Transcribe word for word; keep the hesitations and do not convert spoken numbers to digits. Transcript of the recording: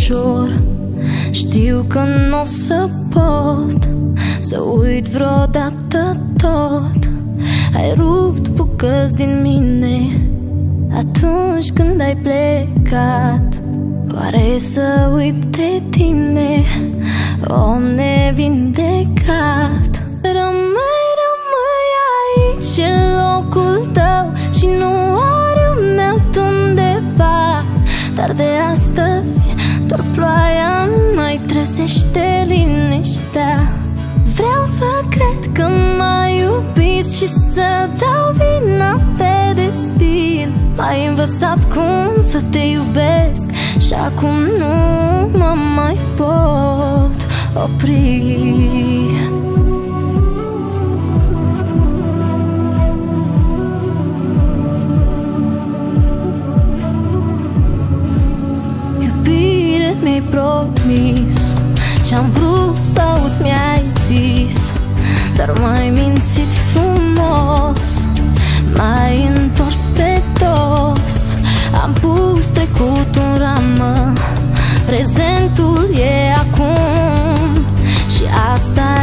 ușor. Știu că n-o să pot să uit vreodată tot. Ai rupt bucăți din mine atunci când ai plecat. Oare să uit de tine, om nevindecat? Rămâi, rămâi aici în locul tău și nu oriunde altundeva. Dar de astăzi doar ploaia nu mai trezește liniștea. Vreau să cred că m-ai iubit și să dau vina pe destin. M-ai învățat cum să te iubesc și acum nu mă mai pot opri. Iubire, mi-ai promis, ce-am vrut să aud mi-ai zis, dar m-ai mințit frumos, m-ai întors pe dos. Am pus trecutul în ramă, prezentul e acum și asta